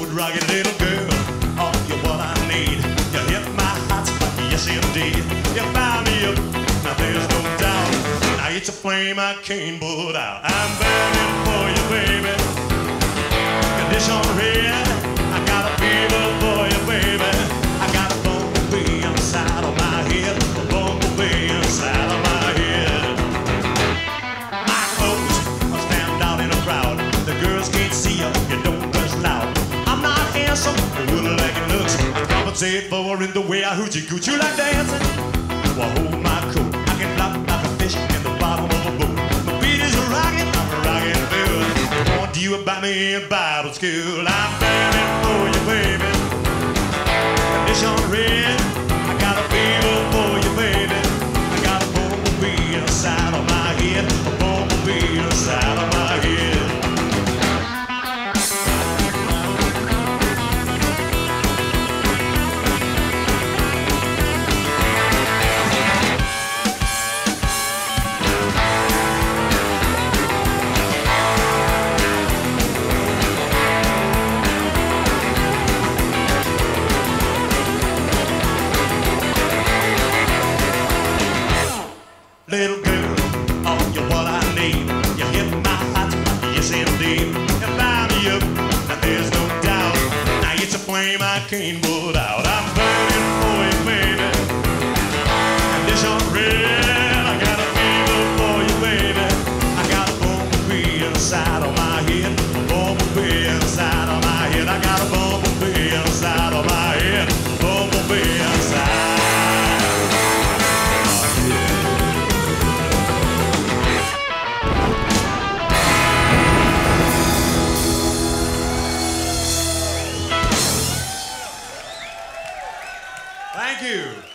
rocket little girl. Oh, you're what I need. You hit my hot spot, yes indeed. You found me up, now there's no doubt. Now it's a flame I can't put out. I'm burning for you, baby. Condition red, I got a fever for you, baby. I got a bumblebee inside of my head, a bumblebee inside of my head. My clothes are stand out in a crowd. The girls can't see you, you don't dress loud. I'm not handsome, but really like it looks. I compensate for in the way I hoochie cooch. You like dancing? Well, hold my coat. I can flop like a fish in the bottom of a boat. My beat is rocking, I'm rocking good. Want you about me in Bible school. I'm burning for you, baby. Condition red, I got a fever for you, baby. I got a bumblebee inside of my head, a bumblebee inside of my head. Little girl, oh, you're what I need. You hit my heart, yes indeed. You found me up, now there's no doubt. Now it's a flame I can't put out. I'm burning for you, baby. Condition red, I got a fever for you, baby. I got a bumblebee inside of my head, a bumblebee inside of my head. I got a bumblebee inside of my head, a bumblebee inside. Thank you.